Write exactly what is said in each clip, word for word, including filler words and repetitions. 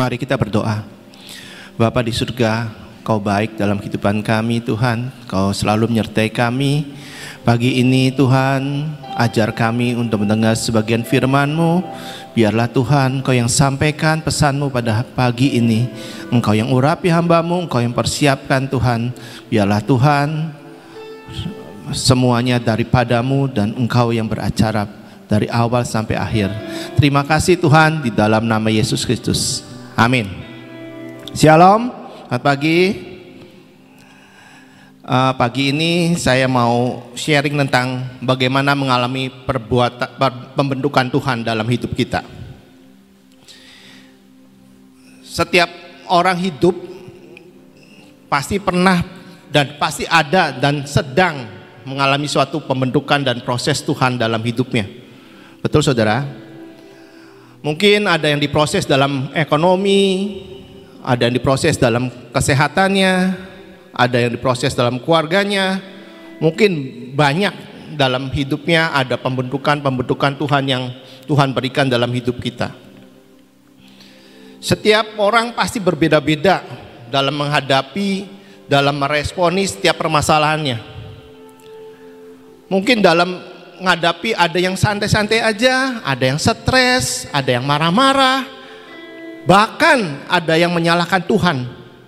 Mari kita berdoa. Bapa di surga, Kau baik dalam kehidupan kami Tuhan. Kau selalu menyertai kami. Pagi ini Tuhan, ajar kami untuk mendengar sebagian firman-Mu. Biarlah Tuhan, Kau yang sampaikan pesan-Mu pada pagi ini. Engkau yang urapi hamba-Mu, Engkau yang persiapkan Tuhan. Biarlah Tuhan, semuanya daripada-Mu dan Engkau yang beracara dari awal sampai akhir. Terima kasih Tuhan, di dalam nama Yesus Kristus. Amin. Shalom, selamat pagi. Uh, pagi ini saya mau sharing tentang bagaimana mengalami perbuatan pembentukan Tuhan dalam hidup kita. Setiap orang hidup pasti pernah dan pasti ada dan sedang mengalami suatu pembentukan dan proses Tuhan dalam hidupnya. Betul saudara? Mungkin ada yang diproses dalam ekonomi, ada yang diproses dalam kesehatannya, ada yang diproses dalam keluarganya. Mungkin banyak dalam hidupnya ada pembentukan-pembentukan Tuhan yang Tuhan berikan dalam hidup kita. Setiap orang pasti berbeda-beda dalam menghadapi, dalam meresponi setiap permasalahannya. Mungkin dalam menghadapi ada yang santai-santai aja, ada yang stres, ada yang marah-marah, bahkan ada yang menyalahkan Tuhan.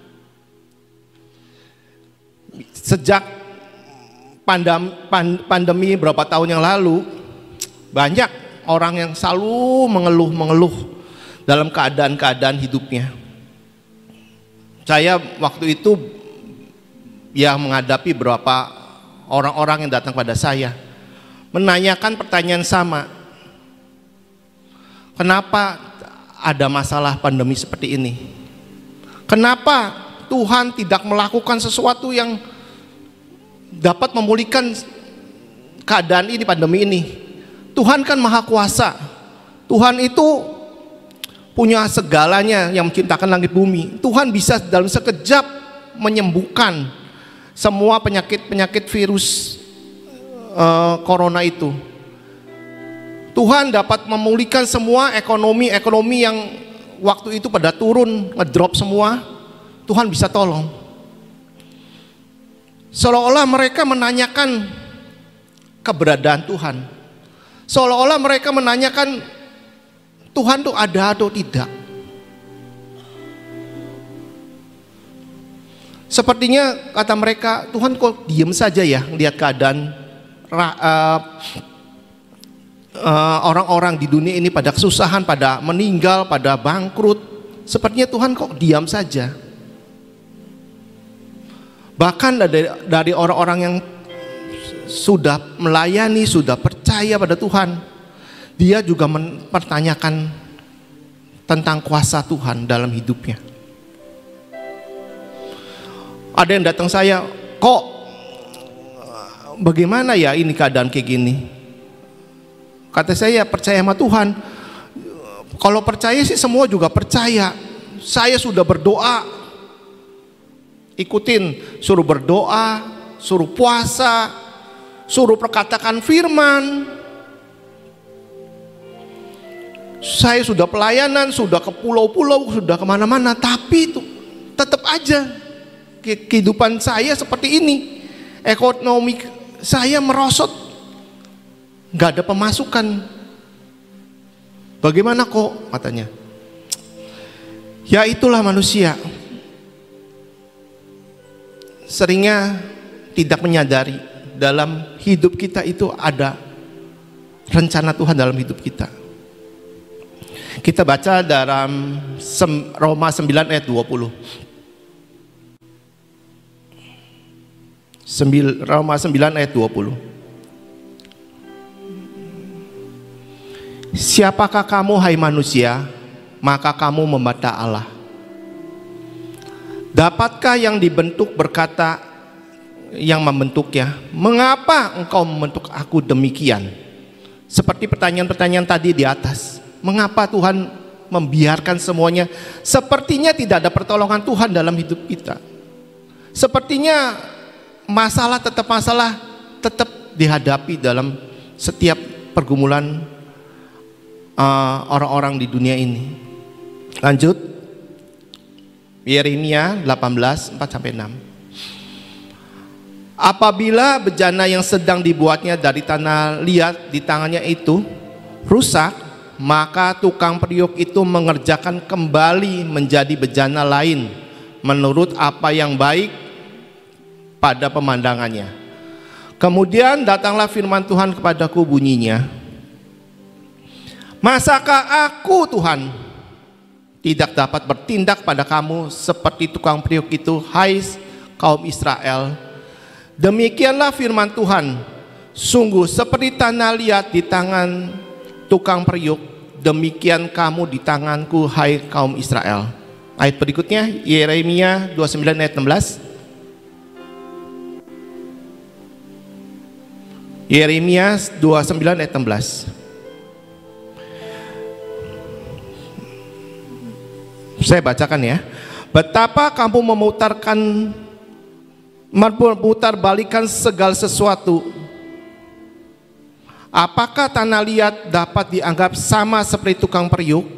Sejak pandem, pandemi beberapa tahun yang lalu, banyak orang yang selalu mengeluh-mengeluh dalam keadaan-keadaan hidupnya. Saya waktu itu ya menghadapi beberapa orang-orang yang datang pada saya, menanyakan pertanyaan sama. Kenapa ada masalah pandemi seperti ini? Kenapa Tuhan tidak melakukan sesuatu yang dapat memulihkan keadaan ini, pandemi ini? Tuhan kan maha kuasa. Tuhan itu punya segalanya, yang menciptakan langit bumi. Tuhan bisa dalam sekejap menyembuhkan semua penyakit-penyakit virus uh, corona itu. Tuhan dapat memulihkan semua ekonomi-ekonomi yang waktu itu pada turun, ngedrop semua. Tuhan bisa tolong. Seolah-olah mereka menanyakan keberadaan Tuhan. Seolah-olah mereka menanyakan Tuhan itu ada atau tidak. Sepertinya kata mereka, Tuhan kok diam saja ya lihat keadaan uh, uh, orang-orang di dunia ini pada kesusahan, pada meninggal, pada bangkrut. Sepertinya Tuhan kok diam saja. Bahkan dari, dari orang-orang yang sudah melayani, sudah percaya pada Tuhan, dia juga mempertanyakan tentang kuasa Tuhan dalam hidupnya. Ada yang datang saya, kok bagaimana ya ini keadaan kayak gini? Kata saya, percaya sama Tuhan. Kalau percaya sih semua juga percaya. Saya sudah berdoa, ikutin, suruh berdoa, suruh puasa, suruh perkatakan firman. Saya sudah pelayanan, sudah ke pulau-pulau, sudah kemana-mana, tapi itu tetap aja kehidupan saya seperti ini. Ekonomi saya merosot, nggak ada pemasukan. Bagaimana kok? Katanya. Ya itulah manusia. Seringnya tidak menyadari dalam hidup kita itu ada rencana Tuhan dalam hidup kita. Kita baca dalam Roma sembilan ayat dua puluh. Roma sembilan ayat dua puluh. Siapakah kamu hai manusia, maka kamu membantah Allah? Dapatkah yang dibentuk berkata yang membentuknya, mengapa engkau membentuk aku demikian? Seperti pertanyaan-pertanyaan tadi di atas. Mengapa Tuhan membiarkan semuanya? Sepertinya tidak ada pertolongan Tuhan dalam hidup kita. Sepertinya masalah tetap masalah tetap dihadapi dalam setiap pergumulan uh, orang-orang di dunia ini. Lanjut Yeremia delapan belas, empat sampai enam. Apabila bejana yang sedang dibuatnya dari tanah liat di tangannya itu rusak, maka tukang periuk itu mengerjakan kembali menjadi bejana lain menurut apa yang baik pada pemandangannya. Kemudian datanglah firman Tuhan kepadaku, bunyinya, masakah aku Tuhan tidak dapat bertindak pada kamu seperti tukang periuk itu, hai kaum Israel? Demikianlah firman Tuhan, sungguh seperti tanah liat di tangan tukang periuk, demikian kamu di tanganku, hai kaum Israel. Ayat berikutnya Yeremia dua puluh sembilan ayat enam belas. Yeremia dua puluh sembilan ayat enam belas. Saya bacakan ya. Betapa kamu memutarkan memutar balikan segala sesuatu. Apakah tanah liat dapat dianggap sama seperti tukang periuk?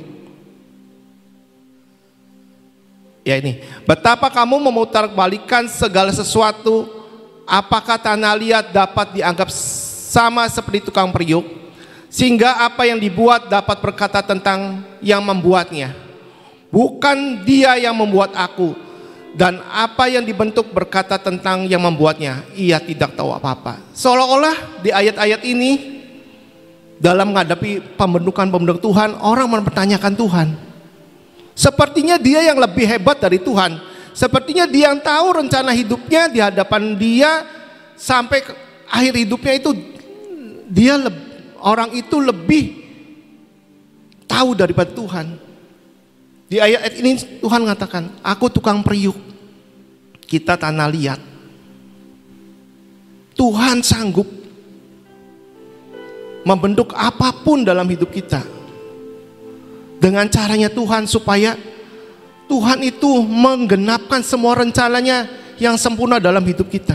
Ya ini, betapa kamu memutar balikan segala sesuatu. Apakah tanah liat dapat dianggap sama seperti tukang periuk? Sehingga apa yang dibuat dapat berkata tentang yang membuatnya, bukan dia yang membuat aku. Dan apa yang dibentuk berkata tentang yang membuatnya, ia tidak tahu apa-apa. Seolah-olah di ayat-ayat ini, dalam menghadapi pembentukan-pembentukan Tuhan, orang mempertanyakan Tuhan. Sepertinya dia yang lebih hebat dari Tuhan. Sepertinya dia yang tahu rencana hidupnya di hadapan dia sampai ke akhir hidupnya itu, dia orang itu lebih tahu daripada Tuhan. Di ayat ini Tuhan mengatakan, aku tukang periuk, kita tanah liat. Tuhan sanggup membentuk apapun dalam hidup kita dengan caranya Tuhan, supaya Tuhan itu menggenapkan semua rencananya yang sempurna dalam hidup kita.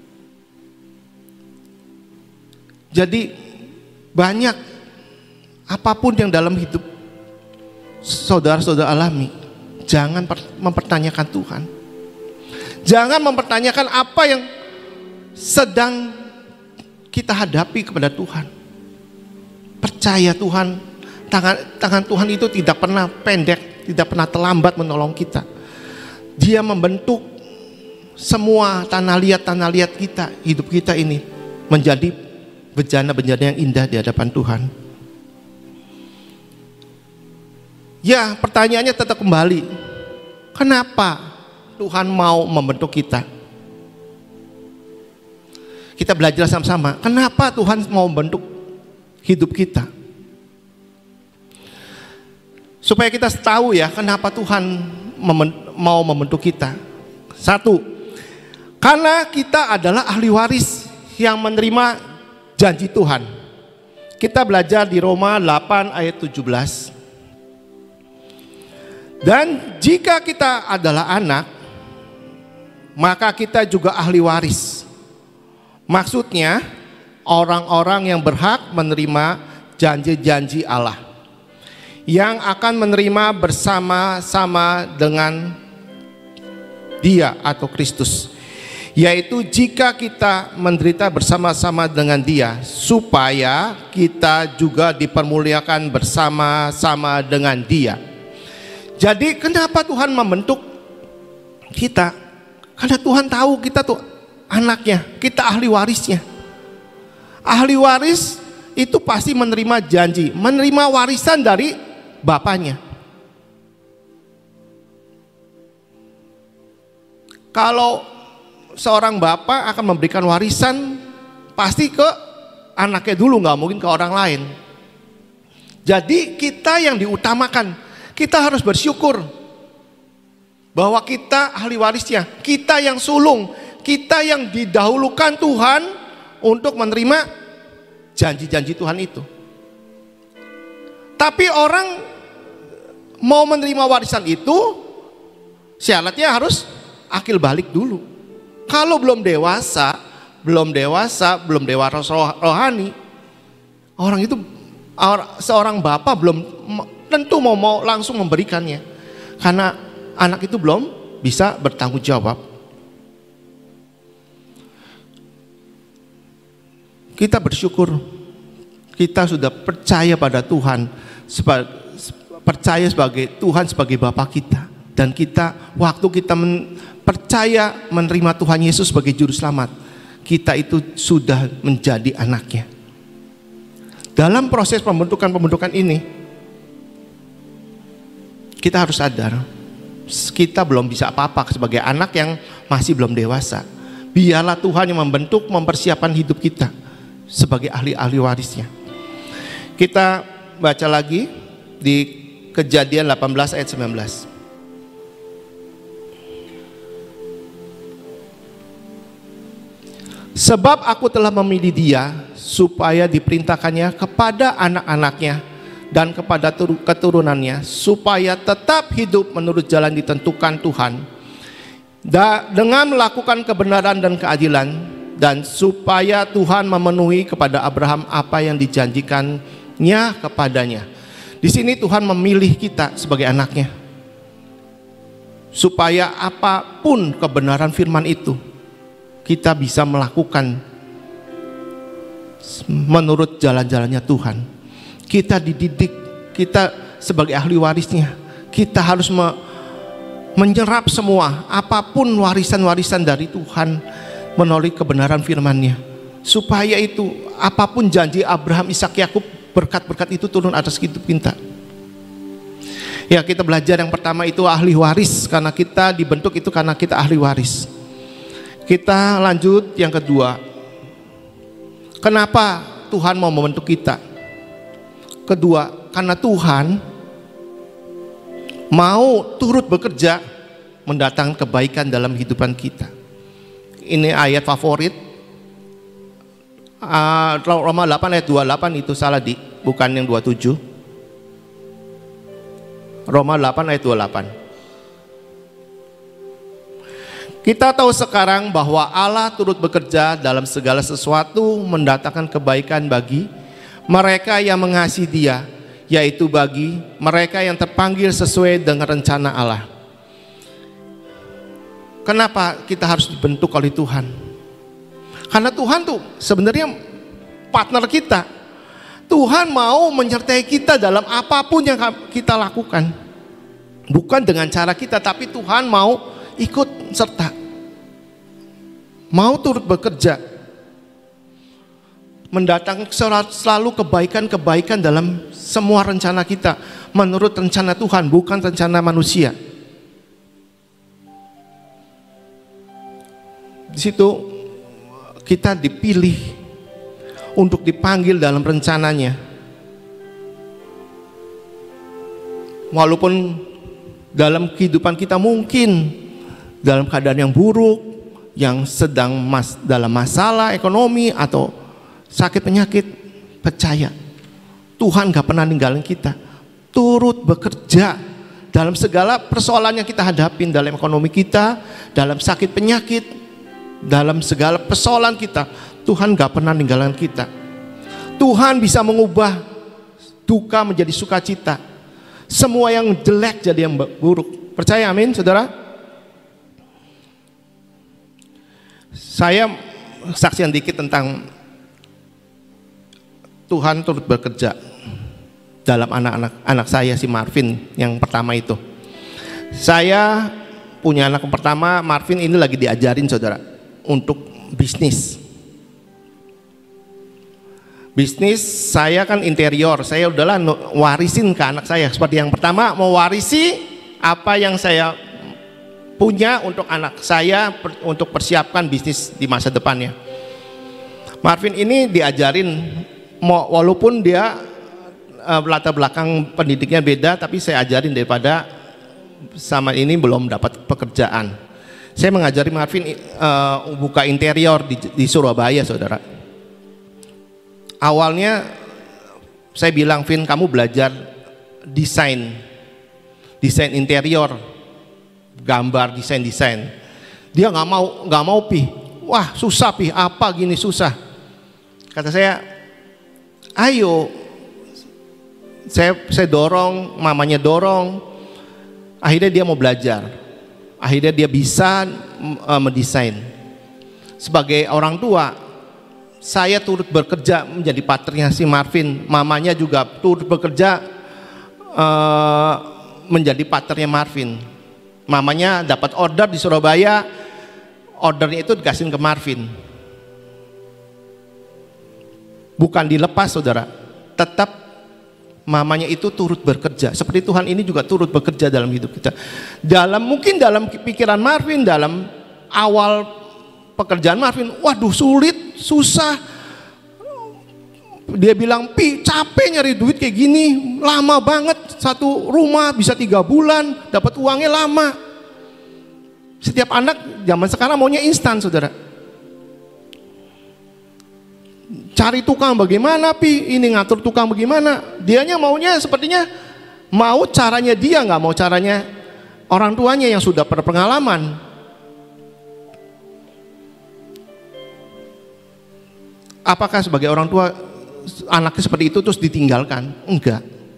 Jadi banyak apapun yang dalam hidup saudara-saudara alami, jangan mempertanyakan Tuhan. Jangan mempertanyakan apa yang sedang kita hadapi kepada Tuhan. Percaya Tuhan, tangan, tangan Tuhan itu tidak pernah pendek, tidak pernah terlambat menolong kita. Dia membentuk semua tanah liat-tanah liat kita, hidup kita ini menjadi bejana-bejana yang indah di hadapan Tuhan. Ya, pertanyaannya tetap kembali, kenapa Tuhan mau membentuk kita? Kita belajar sama-sama, kenapa Tuhan mau membentuk hidup kita? Supaya kita tahu ya, kenapa Tuhan mau membentuk kita. Satu, karena kita adalah ahli waris yang menerima janji Tuhan. Kita belajar di Roma delapan ayat tujuh belas. Dan jika kita adalah anak, maka kita juga ahli waris. Maksudnya orang-orang yang berhak menerima janji-janji Allah, yang akan menerima bersama-sama dengan Dia atau Kristus, yaitu jika kita menderita bersama-sama dengan Dia, supaya kita juga dipermuliakan bersama-sama dengan Dia. Jadi kenapa Tuhan membentuk kita? Karena Tuhan tahu kita tuh anaknya, kita ahli warisnya. Ahli waris itu pasti menerima janji, menerima warisan dari bapaknya. Kalau seorang bapak akan memberikan warisan, pasti ke anaknya dulu, nggak mungkin ke orang lain. Jadi kita yang diutamakan. Kita harus bersyukur bahwa kita ahli warisnya, kita yang sulung, kita yang didahulukan Tuhan untuk menerima janji-janji Tuhan itu. Tapi orang mau menerima warisan itu, syaratnya harus akil balik dulu. Kalau belum dewasa, belum dewasa, belum dewasa rohani, orang itu, seorang bapak belum tentu mau, mau langsung memberikannya, karena anak itu belum bisa bertanggung jawab. Kita bersyukur kita sudah percaya pada Tuhan, percaya sebagai Tuhan sebagai Bapa kita, dan kita waktu kita men, percaya menerima Tuhan Yesus sebagai juru selamat, kita itu sudah menjadi anaknya. Dalam proses pembentukan-pembentukan ini, kita harus sadar kita belum bisa apa-apa sebagai anak yang masih belum dewasa. Biarlah Tuhan yang membentuk, mempersiapkan hidup kita sebagai ahli-ahli warisnya. Kita baca lagi di Kejadian delapan belas ayat sembilan belas. Sebab aku telah memilih dia supaya diperintahkannya kepada anak-anaknya dan kepada keturunannya, supaya tetap hidup menurut jalan ditentukan Tuhan, dengan melakukan kebenaran dan keadilan, dan supaya Tuhan memenuhi kepada Abraham apa yang dijanjikannya kepadanya. Di sini Tuhan memilih kita sebagai anaknya, supaya apapun kebenaran firman itu kita bisa melakukan menurut jalan-jalannya Tuhan. Kita dididik, kita sebagai ahli warisnya, kita harus me menyerap semua apapun warisan-warisan dari Tuhan melalui kebenaran firman-Nya, supaya itu apapun janji Abraham, Ishak, Yakub, berkat-berkat itu turun atas hidup kita. Ya, kita belajar yang pertama itu ahli waris, karena kita dibentuk itu karena kita ahli waris. Kita lanjut yang kedua, kenapa Tuhan mau membentuk kita? Kedua, karena Tuhan mau turut bekerja mendatangkan kebaikan dalam kehidupan kita. Ini ayat favorit, uh, Roma delapan ayat dua puluh delapan, itu salah di, bukan yang dua puluh tujuh. Roma delapan ayat dua puluh delapan. Kita tahu sekarang bahwa Allah turut bekerja dalam segala sesuatu mendatangkan kebaikan bagi mereka yang mengasihi Dia, yaitu bagi mereka yang terpanggil sesuai dengan rencana Allah. Kenapa kita harus dibentuk oleh Tuhan? Karena Tuhan tuh sebenarnya partner kita. Tuhan mau menyertai kita dalam apapun yang kita lakukan. Bukan dengan cara kita, tapi Tuhan mau ikut serta, mau turut bekerja, mendatangkan selalu kebaikan-kebaikan dalam semua rencana kita menurut rencana Tuhan, bukan rencana manusia. Di situ kita dipilih untuk dipanggil dalam rencananya. Walaupun dalam kehidupan kita mungkin dalam keadaan yang buruk, yang sedang mas, dalam masalah ekonomi atau sakit penyakit, percaya Tuhan gak pernah ninggalin kita, turut bekerja dalam segala persoalan yang kita hadapin, dalam ekonomi kita, dalam sakit penyakit, dalam segala persoalan kita. Tuhan gak pernah ninggalin kita. Tuhan bisa mengubah duka menjadi sukacita, semua yang jelek jadi yang buruk. Percaya, amin, saudara? Saya saksian dikit tentang Tuhan turut bekerja dalam anak-anak anak saya, si Marvin yang pertama itu. Saya punya anak yang pertama, Marvin ini lagi diajarin, saudara, untuk bisnis. Bisnis saya kan interior, saya udahlah warisin ke anak saya. Seperti yang pertama, mau warisi apa yang saya punya untuk anak saya, untuk persiapkan bisnis di masa depannya. Marvin ini diajarin, walaupun dia uh, latar belakang pendidiknya beda, tapi saya ajarin daripada sama ini belum dapat pekerjaan. Saya mengajari Marvin uh, buka interior di, di Surabaya, saudara. Awalnya saya bilang, Vin, kamu belajar desain, desain interior, gambar, desain-desain. Dia nggak mau, nggak mau pi. Wah, susah pi, apa gini susah. Kata saya, ayo. Saya saya dorong, mamanya dorong. Akhirnya dia mau belajar. akhirnya dia bisa uh, mendesain. Sebagai orang tua, saya turut bekerja menjadi partnernya si Marvin. Mamanya juga turut bekerja uh, menjadi partnernya Marvin. Mamanya dapat order di Surabaya, ordernya itu dikasih ke Marvin. Bukan dilepas saudara, tetap mamanya itu turut bekerja. Seperti Tuhan ini juga turut bekerja dalam hidup kita. Dalam mungkin dalam pikiran Marvin, dalam awal pekerjaan Marvin, waduh sulit, susah. Dia bilang, Pi capek nyari duit kayak gini, lama banget, satu rumah bisa tiga bulan, dapat uangnya lama. Setiap anak zaman sekarang maunya instan saudara. Cari tukang bagaimana Pi, ini ngatur tukang bagaimana. Dianya maunya sepertinya mau caranya dia, nggak mau caranya orang tuanya yang sudah berpengalaman. Apakah sebagai orang tua anaknya seperti itu terus ditinggalkan? Enggak.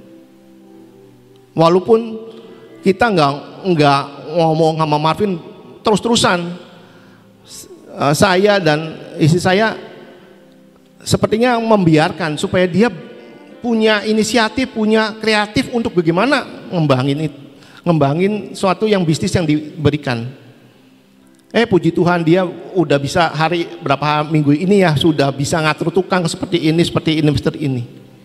Walaupun kita nggak nggak ngomong sama Marvin terus-terusan, saya dan istri saya sepertinya membiarkan supaya dia punya inisiatif, punya kreatif untuk bagaimana ngembangin itu, ngembangin suatu yang bisnis yang diberikan. Eh puji Tuhan dia udah bisa hari berapa minggu ini ya sudah bisa ngatur tukang seperti ini, seperti ini, seperti ini.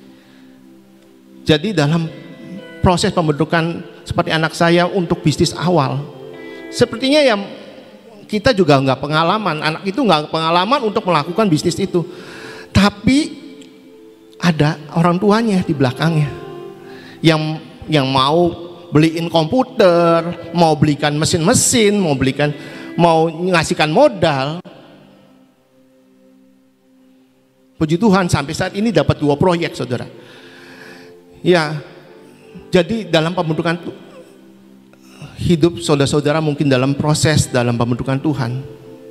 Jadi dalam proses pembentukan seperti anak saya untuk bisnis awal, sepertinya ya kita juga nggak pengalaman, anak itu nggak pengalaman untuk melakukan bisnis itu. Tapi ada orang tuanya di belakangnya yang yang mau beliin komputer, mau belikan mesin-mesin, mau belikan, mau ngasihkan modal. Puji Tuhan sampai saat ini dapat dua proyek saudara. Ya, jadi dalam pembentukan hidup saudara-saudara mungkin dalam proses dalam pembentukan Tuhan,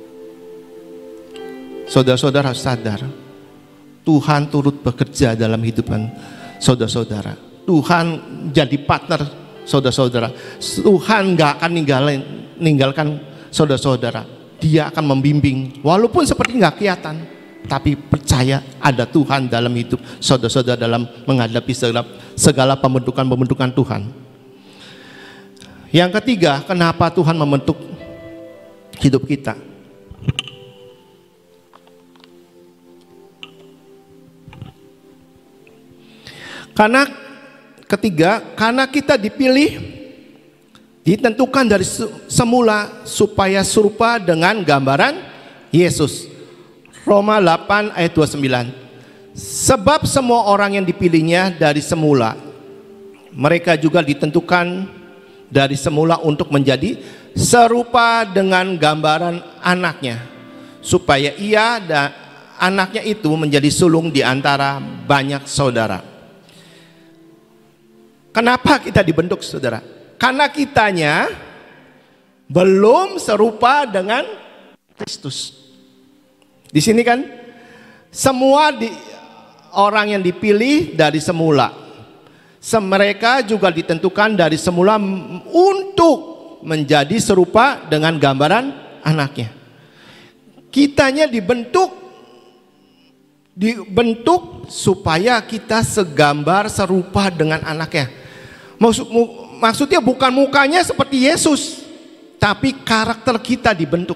saudara-saudara harus sadar Tuhan turut bekerja dalam hidupan saudara-saudara. Tuhan jadi partner saudara-saudara. Tuhan gak akan ninggalin, ninggalkan saudara-saudara. Dia akan membimbing walaupun seperti gak kelihatan, tapi percaya ada Tuhan dalam hidup saudara-saudara dalam menghadapi segala, segala pembentukan-pembentukan Tuhan. Yang ketiga, kenapa Tuhan membentuk hidup kita? Karena ketiga, karena kita dipilih, ditentukan dari semula supaya serupa dengan gambaran Yesus. Roma delapan ayat dua puluh sembilan. Sebab semua orang yang dipilihnya dari semula, mereka juga ditentukan dari semula untuk menjadi serupa dengan gambaran anaknya, supaya ia dan anaknya itu menjadi sulung di antara banyak saudara. Kenapa kita dibentuk saudara? Karena kitanya belum serupa dengan Kristus. Di sini kan semua di, orang yang dipilih dari semula, mereka juga ditentukan dari semula untuk menjadi serupa dengan gambaran anaknya. Kitanya dibentuk dibentuk supaya kita segambar serupa dengan anaknya. Maksud, maksudnya bukan mukanya seperti Yesus, tapi karakter kita dibentuk.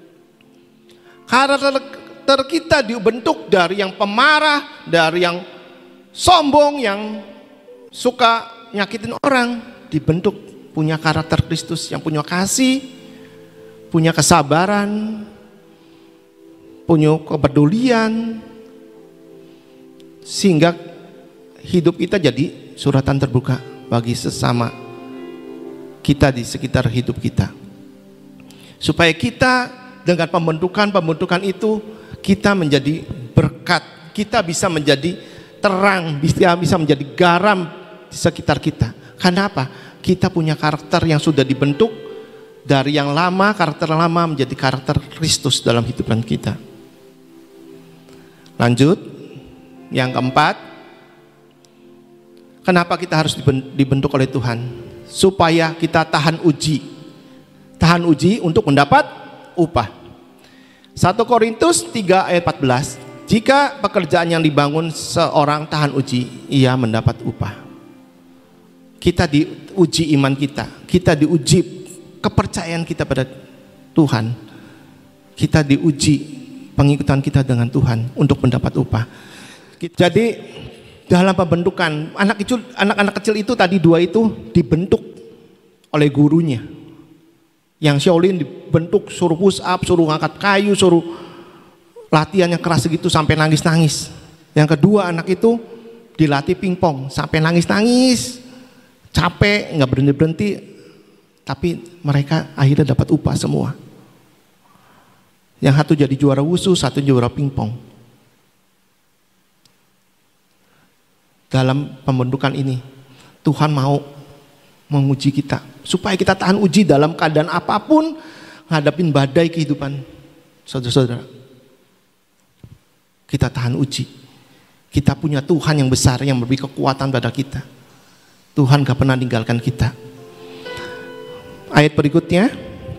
Karakter kita dibentuk dari yang pemarah, dari yang sombong, yang suka nyakitin orang, dibentuk punya karakter Kristus yang punya kasih, punya kesabaran, punya kepedulian, sehingga hidup kita jadi suratan terbuka bagi sesama kita di sekitar hidup kita, supaya kita dengan pembentukan-pembentukan itu kita menjadi berkat, kita bisa menjadi terang, bisa bisa menjadi garam di sekitar kita. Karena apa? Kita punya karakter yang sudah dibentuk dari yang lama, karakter lama menjadi karakter Kristus dalam hidupan kita. Lanjut, yang keempat, kenapa kita harus dibentuk oleh Tuhan? Supaya kita tahan uji. tahan uji untuk mendapat upah. satu Korintus tiga ayat empat belas, jika pekerjaan yang dibangun seorang tahan uji, ia mendapat upah. Kita diuji iman kita, kita diuji kepercayaan kita pada Tuhan, kita diuji pengikutan kita dengan Tuhan untuk mendapat upah. Jadi dalam pembentukan anak kecil, anak-anak kecil itu tadi dua itu dibentuk oleh gurunya. Yang Shaolin dibentuk, suruh push up, suruh ngangkat kayu, suruh latihannya keras segitu sampai nangis-nangis. Yang kedua anak itu dilatih pingpong sampai nangis-nangis, capek, nggak berhenti-berhenti, tapi mereka akhirnya dapat upah semua. Yang satu jadi juara wusu, satu juara pingpong. Dalam pembentukan ini Tuhan mau menguji kita supaya kita tahan uji dalam keadaan apapun, ngadapin badai kehidupan. Saudara-saudara, kita tahan uji. Kita punya Tuhan yang besar yang memberi kekuatan pada kita. Tuhan gak pernah tinggalkan kita. Ayat berikutnya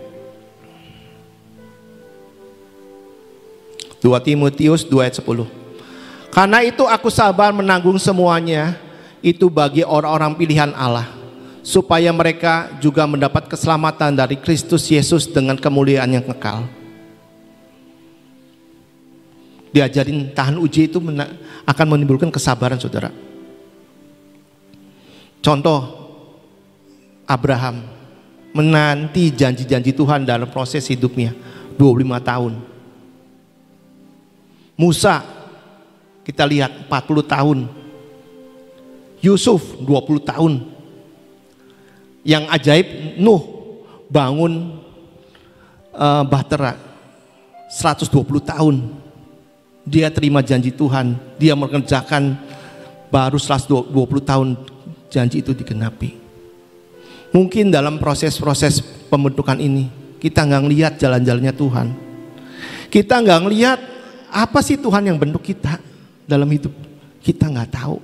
dua Timotius dua ayat sepuluh. Karena itu aku sabar menanggung semuanya itu bagi orang-orang pilihan Allah, supaya mereka juga mendapat keselamatan dari Kristus Yesus dengan kemuliaan yang kekal. Diajarin tahan uji itu akan menimbulkan kesabaran, saudara. Contoh, Abraham menanti janji-janji Tuhan dalam proses hidupnya dua puluh lima tahun. Musa kita lihat empat puluh tahun. Yusuf dua puluh tahun. Yang ajaib, Nuh bangun uh, bahtera seratus dua puluh tahun. Dia terima janji Tuhan, dia mengerjakan, baru seratus dua puluh tahun janji itu digenapi. Mungkin dalam proses-proses pembentukan ini kita nggak ngelihat jalan-jalannya Tuhan. Kita nggak ngelihat apa sih Tuhan yang bentuk kita dalam hidup. Kita nggak tahu.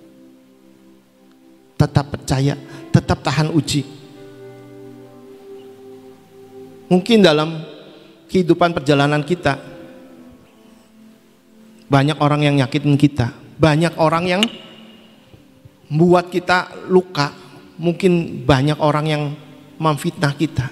Tetap percaya, tetap tahan uji. Mungkin dalam kehidupan perjalanan kita banyak orang yang nyakitin kita, banyak orang yang membuat kita luka, mungkin banyak orang yang memfitnah kita.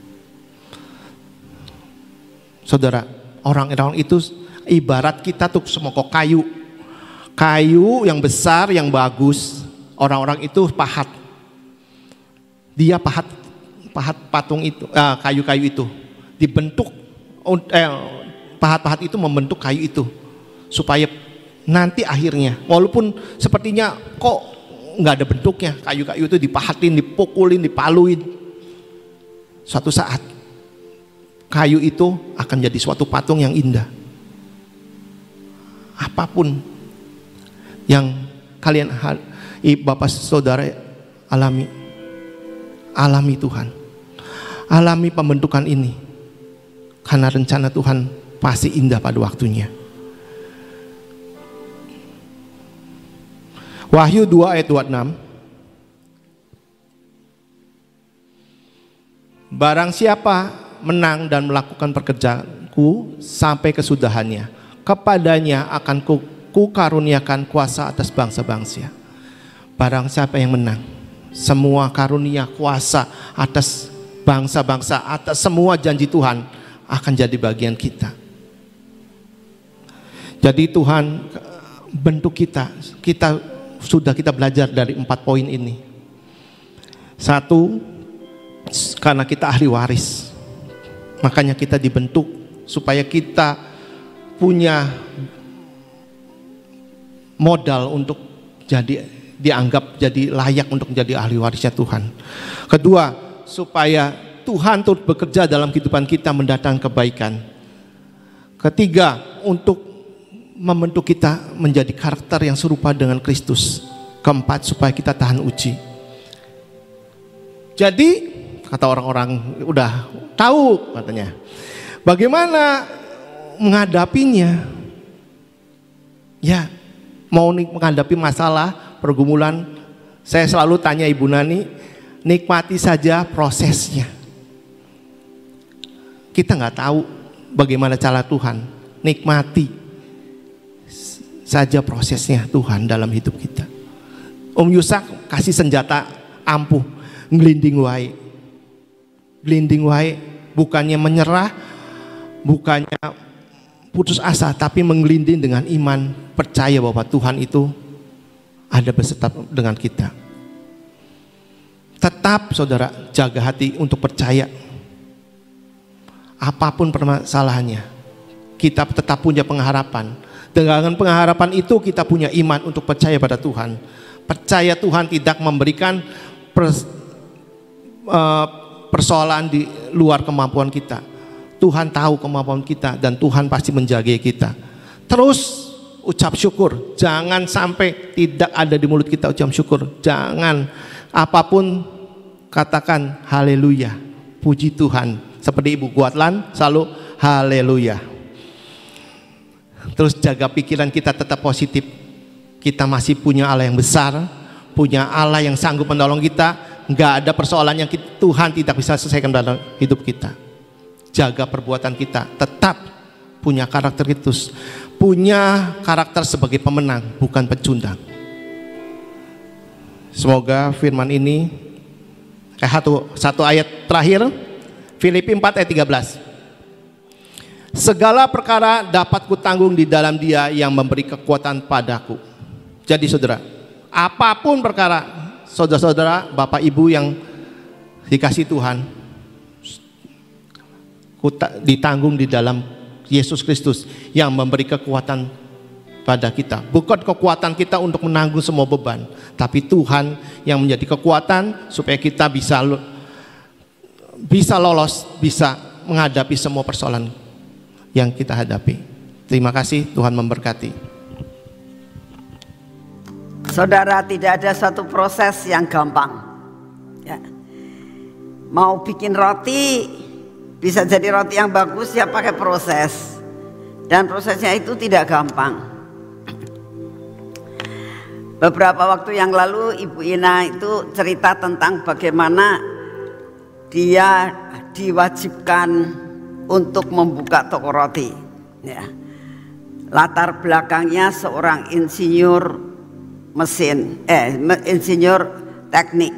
Saudara, orang-orang itu ibarat kita tuh semongkok kayu, kayu yang besar, yang bagus. Orang-orang itu pahat, dia pahat, pahat patung itu, eh, kayu-kayu itu dibentuk, eh, pahat-pahat itu membentuk kayu itu supaya nanti akhirnya, walaupun sepertinya kok nggak ada bentuknya, kayu-kayu itu dipahatin, dipukulin, dipaluin, suatu saat kayu itu akan jadi suatu patung yang indah. Apapun yang kalian, Bapak Saudara, alami, alami Tuhan, alami pembentukan ini, karena rencana Tuhan pasti indah pada waktunya. Wahyu dua ayat dua puluh enam. Barang siapa menang dan melakukan pekerjaanku sampai kesudahannya, kepadanya akan ku, ku karuniakan kuasa atas bangsa-bangsa. Barang siapa yang menang, semua karunia kuasa atas bangsa-bangsa, atas semua janji Tuhan akan jadi bagian kita. Jadi Tuhan bentuk kita, kita sudah kita belajar dari empat poin ini. Satu, karena kita ahli waris, makanya kita dibentuk supaya kita punya modal untuk jadi dianggap jadi layak untuk menjadi ahli warisnya Tuhan. Kedua, supaya Tuhan turut bekerja dalam kehidupan kita mendatangkan kebaikan. Ketiga, untuk membentuk kita menjadi karakter yang serupa dengan Kristus. Keempat, supaya kita tahan uji. Jadi kata orang-orang udah tahu katanya, bagaimana menghadapinya? Ya, mau menghadapi masalah, pergumulan, saya selalu tanya Ibu Nani, nikmati saja prosesnya. kita nggak tahu bagaimana cara Tuhan. Nikmati saja prosesnya Tuhan dalam hidup kita. Om Yusak kasih senjata ampuh, ngelinding wae. Ngelinding wae, bukannya menyerah, bukannya putus asa, tapi mengelinding dengan iman, percaya bahwa Tuhan itu ada beserta dengan kita. Tetap saudara jaga hati untuk percaya. Apapun permasalahannya, kita tetap punya pengharapan. Dengan pengharapan itu kita punya iman untuk percaya pada Tuhan. Percaya Tuhan tidak memberikan pers, uh, persoalan di luar kemampuan kita. Tuhan tahu kemampuan kita dan Tuhan pasti menjaga kita. Terus ucap syukur, jangan sampai tidak ada di mulut kita ucap syukur. Jangan, apapun katakan haleluya, puji Tuhan. Seperti Ibu Guatlan selalu haleluya. Terus jaga pikiran kita tetap positif. Kita masih punya Allah yang besar, punya Allah yang sanggup menolong kita. Nggak ada persoalan yang kita, Tuhan tidak bisa selesaikan dalam hidup kita. Jaga perbuatan kita, tetap punya karakter Kristus, punya karakter sebagai pemenang, bukan pecundang. Semoga firman ini eh, satu, satu ayat terakhir, Filipi empat ayat tiga belas. Segala perkara dapat kutanggung di dalam Dia yang memberi kekuatan padaku. Jadi saudara, apapun perkara, saudara-saudara, Bapak Ibu yang dikasih Tuhan, ditanggung di dalam Yesus Kristus yang memberi kekuatan pada kita. Bukan kekuatan kita untuk menanggung semua beban, tapi Tuhan yang menjadi kekuatan supaya kita bisa bisa lolos, bisa menghadapi semua persoalan yang kita hadapi. Terima kasih, Tuhan memberkati. Saudara, tidak ada satu proses yang gampang ya. Mau bikin roti, bisa jadi roti yang bagus ya pakai proses. Dan prosesnya itu tidak gampang. Beberapa waktu yang lalu Ibu Ina itu cerita tentang bagaimana dia diwajibkan untuk membuka toko roti ya. Latar belakangnya seorang insinyur mesin, eh insinyur teknik.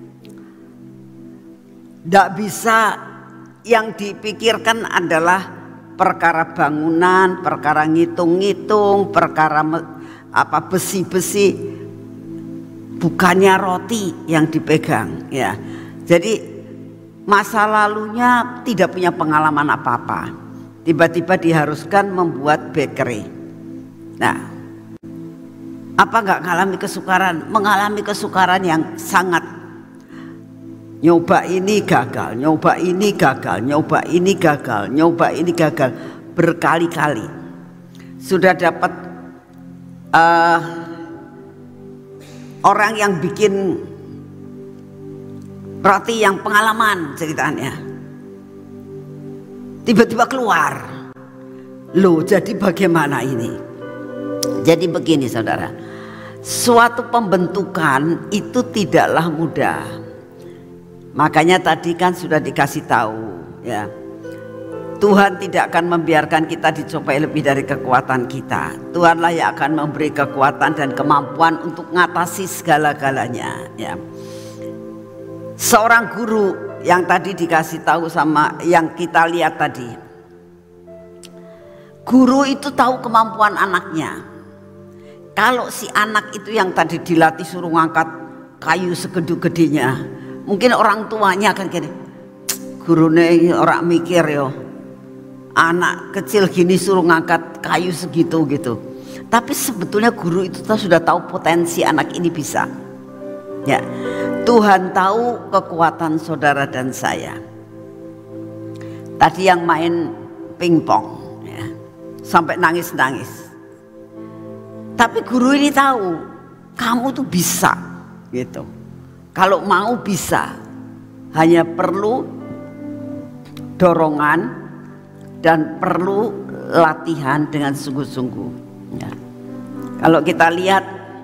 Tidak bisa, yang dipikirkan adalah perkara bangunan, perkara ngitung-ngitung, perkara apa besi-besi, bukannya roti yang dipegang ya. Jadi masa lalunya tidak punya pengalaman apa-apa, tiba-tiba diharuskan membuat bakery. Nah, apa nggak mengalami kesukaran? Mengalami kesukaran yang sangat. Nyoba ini gagal, nyoba ini gagal, nyoba ini gagal, nyoba ini gagal berkali-kali. Sudah dapat uh, orang yang bikin roti yang pengalaman ceritanya. Tiba-tiba keluar. Loh, jadi bagaimana ini? Jadi begini saudara, suatu pembentukan itu tidaklah mudah. Makanya tadi kan sudah dikasih tahu ya, Tuhan tidak akan membiarkan kita dicobai lebih dari kekuatan kita. Tuhanlah yang akan memberi kekuatan dan kemampuan untuk mengatasi segala-galanya ya. Seorang guru yang tadi dikasih tahu sama yang kita lihat tadi, guru itu tahu kemampuan anaknya. Kalau si anak itu yang tadi dilatih suruh ngangkat kayu segede-gedenya, mungkin orang tuanya akan gini, gurune orang mikir yo, anak kecil gini suruh ngangkat kayu segitu gitu. Tapi sebetulnya guru itu sudah tahu potensi anak ini bisa. Ya, Tuhan tahu kekuatan saudara dan saya. Tadi yang main pingpong, ya, sampai nangis-nangis. Tapi guru ini tahu kamu tuh bisa, gitu. Kalau mau bisa, hanya perlu dorongan dan perlu latihan dengan sungguh-sungguh. Ya. Kalau kita lihat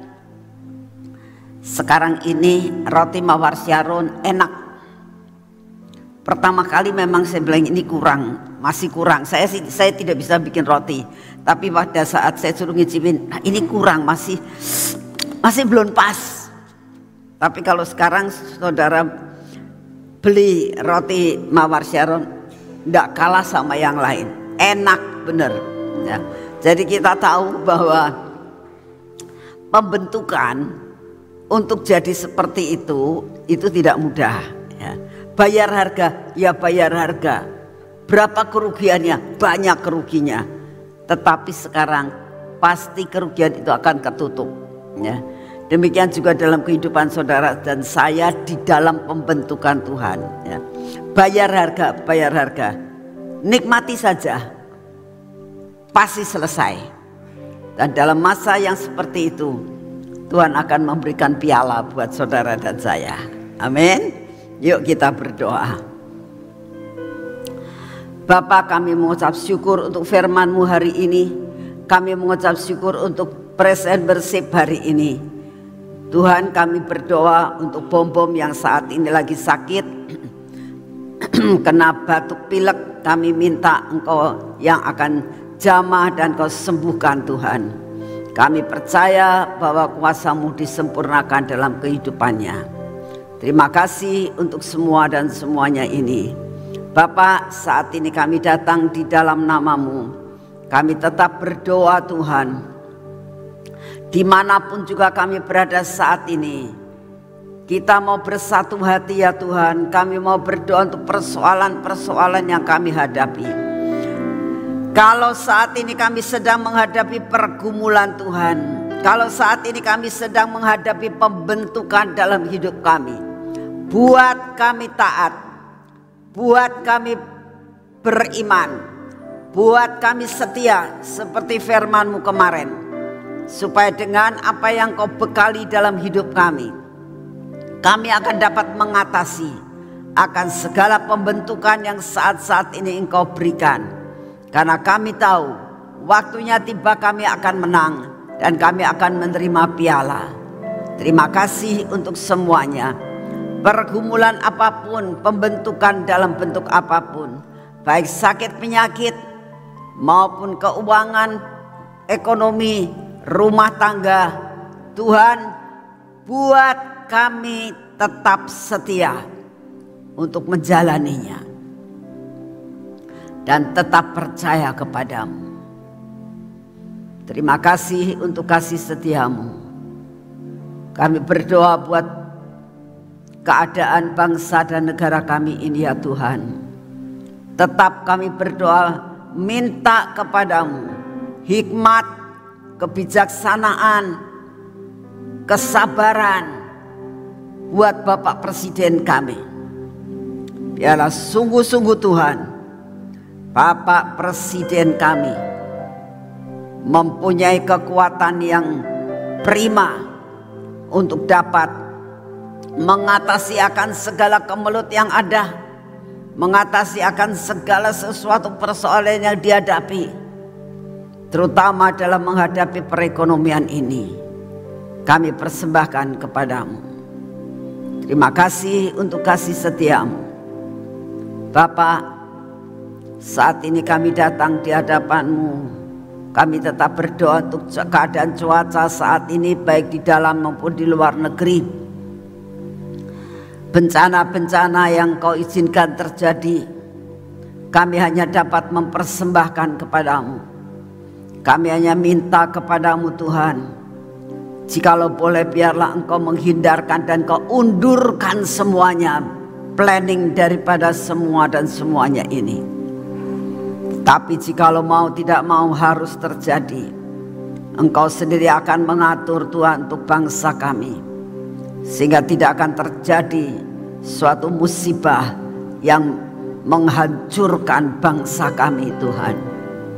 sekarang ini roti mawar Syaron enak. Pertama kali memang saya bilang ini kurang masih kurang. Saya saya tidak bisa bikin roti, tapi pada saat saya suruh ngicipin, nah ini kurang, masih masih belum pas. Tapi kalau sekarang saudara beli roti Mawar Sharon, tidak kalah sama yang lain, enak bener. Ya. Jadi kita tahu bahwa pembentukan untuk jadi seperti itu itu tidak mudah. Ya. Bayar harga, ya bayar harga. Berapa kerugiannya? Banyak keruginya. Tetapi sekarang pasti kerugian itu akan ketutup. Ya. Demikian juga dalam kehidupan saudara dan saya di dalam pembentukan Tuhan. Ya. Bayar harga, bayar harga. Nikmati saja, pasti selesai. Dan dalam masa yang seperti itu, Tuhan akan memberikan piala buat saudara dan saya. Amin. Yuk kita berdoa. Bapa, kami mengucap syukur untuk firman-Mu hari ini. Kami mengucap syukur untuk praise and worship hari ini. Tuhan, kami berdoa untuk bom-bom yang saat ini lagi sakit, kena batuk pilek. Kami minta Engkau yang akan jamah dan Kau sembuhkan Tuhan. Kami percaya bahwa kuasa-Mu disempurnakan dalam kehidupannya. Terima kasih untuk semua dan semuanya ini. Bapa, saat ini kami datang di dalam nama-Mu. Kami tetap berdoa Tuhan. Dimanapun juga kami berada saat ini, kita mau bersatu hati ya Tuhan. Kami mau berdoa untuk persoalan-persoalan yang kami hadapi. Kalau saat ini kami sedang menghadapi pergumulan Tuhan, kalau saat ini kami sedang menghadapi pembentukan dalam hidup kami, buat kami taat, buat kami beriman, buat kami setia seperti firman-Mu kemarin. Supaya dengan apa yang Kau bekali dalam hidup kami, kami akan dapat mengatasi akan segala pembentukan yang saat-saat ini Engkau berikan. Karena kami tahu waktunya tiba kami akan menang dan kami akan menerima piala. Terima kasih untuk semuanya. Pergumulan apapun, pembentukan dalam bentuk apapun, baik sakit penyakit maupun keuangan, ekonomi, rumah tangga, Tuhan buat kami tetap setia untuk menjalaninya dan tetap percaya kepadamu. Terima kasih untuk kasih setiamu. Kami berdoa buat keadaan bangsa dan negara kami ini ya Tuhan. Tetap kami berdoa minta kepadamu hikmat, kebijaksanaan, kesabaran buat Bapak Presiden kami. Biarlah sungguh-sungguh Tuhan, Bapak Presiden kami mempunyai kekuatan yang prima untuk dapat mengatasi akan segala kemelut yang ada, mengatasi akan segala sesuatu persoalan yang dihadapi. Terutama dalam menghadapi perekonomian ini, kami persembahkan kepadamu. Terima kasih untuk kasih setiamu. Bapak, saat ini kami datang di hadapanmu. Kami tetap berdoa untuk keadaan cuaca saat ini baik di dalam maupun di luar negeri. Bencana-bencana yang Kau izinkan terjadi, kami hanya dapat mempersembahkan kepadamu. Kami hanya minta kepadamu Tuhan, jikalau boleh biarlah Engkau menghindarkan dan Kau undurkan semuanya, planning daripada semua dan semuanya ini. Tapi jikalau mau tidak mau harus terjadi, Engkau sendiri akan mengatur Tuhan untuk bangsa kami, sehingga tidak akan terjadi suatu musibah yang menghancurkan bangsa kami Tuhan.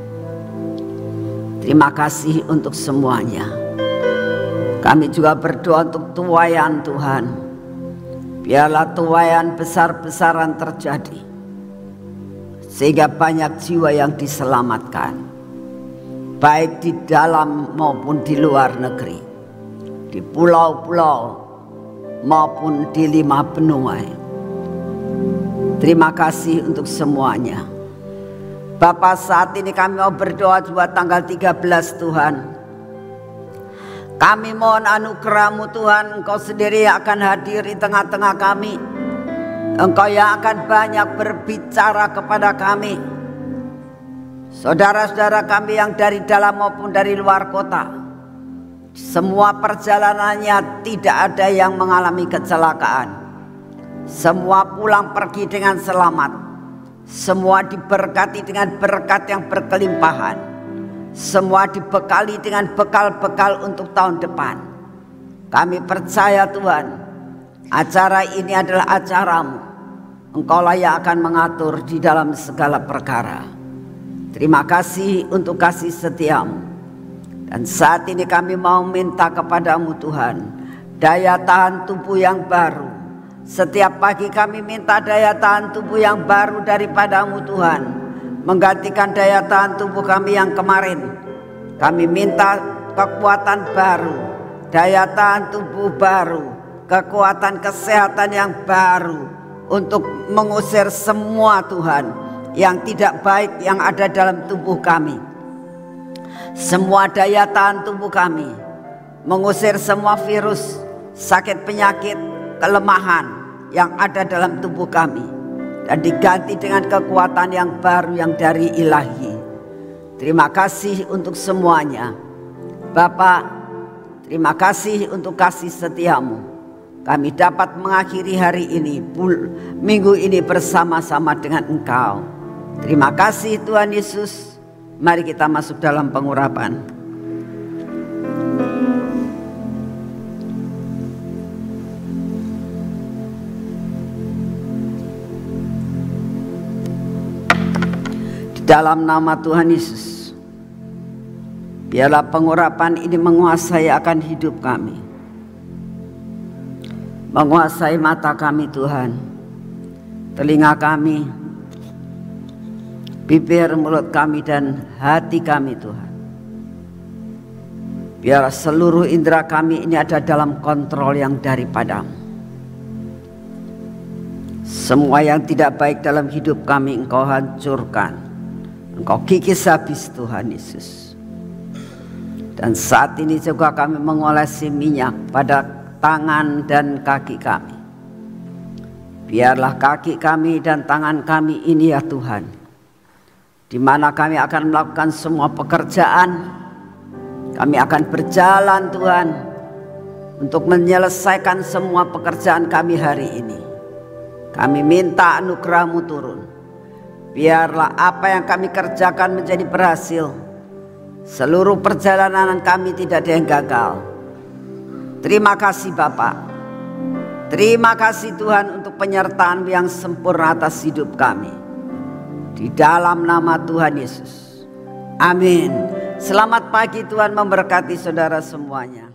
Terima kasih untuk semuanya. Kami juga berdoa untuk tuaian Tuhan. Biarlah tuaian besar-besaran terjadi, sehingga banyak jiwa yang diselamatkan, baik di dalam maupun di luar negeri, di pulau-pulau maupun di lima benua. Terima kasih untuk semuanya. Bapa, saat ini kami mau berdoa buat tanggal tiga belas Tuhan. Kami mohon anugerah-Mu Tuhan, Engkau sendiri yang akan hadir di tengah-tengah kami. Engkau yang akan banyak berbicara kepada kami. Saudara-saudara kami yang dari dalam maupun dari luar kota, semua perjalanannya tidak ada yang mengalami kecelakaan. Semua pulang pergi dengan selamat. Semua diberkati dengan berkat yang berkelimpahan. Semua dibekali dengan bekal-bekal untuk tahun depan. Kami percaya Tuhan, acara ini adalah acara-Mu. Engkaulah yang akan mengatur di dalam segala perkara. Terima kasih untuk kasih setia-Mu. Dan saat ini kami mau minta kepada-Mu Tuhan, daya tahan tubuh yang baru. Setiap pagi kami minta daya tahan tubuh yang baru daripada-Mu Tuhan, menggantikan daya tahan tubuh kami yang kemarin. Kami minta kekuatan baru, daya tahan tubuh baru, kekuatan kesehatan yang baru untuk mengusir semua Tuhan yang tidak baik yang ada dalam tubuh kami. Semua daya tahan tubuh kami mengusir semua virus, sakit penyakit, kelemahan yang ada dalam tubuh kami, dan diganti dengan kekuatan yang baru yang dari ilahi. Terima kasih untuk semuanya Bapak. Terima kasih untuk kasih setia-Mu. Kami dapat mengakhiri hari ini, minggu ini bersama-sama dengan Engkau. Terima kasih Tuhan Yesus. Mari kita masuk dalam pengurapan. Dalam nama Tuhan Yesus, biarlah pengurapan ini menguasai akan hidup kami, menguasai mata kami Tuhan, telinga kami, bibir, mulut kami, dan hati kami Tuhan. Biar seluruh indera kami ini ada dalam kontrol yang daripada-Mu. Semua yang tidak baik dalam hidup kami Engkau hancurkan, Engkau kikis habis Tuhan Yesus. Dan saat ini juga kami mengolesi minyak pada tangan dan kaki kami. Biarlah kaki kami dan tangan kami ini ya Tuhan, di mana kami akan melakukan semua pekerjaan. Kami akan berjalan Tuhan untuk menyelesaikan semua pekerjaan kami hari ini. Kami minta anugerah-Mu turun. Biarlah apa yang kami kerjakan menjadi berhasil. Seluruh perjalanan kami tidak ada yang gagal. Terima kasih Bapak. Terima kasih Tuhan untuk penyertaan yang sempurna atas hidup kami. Di dalam nama Tuhan Yesus. Amin. Selamat pagi, Tuhan memberkati saudara semuanya.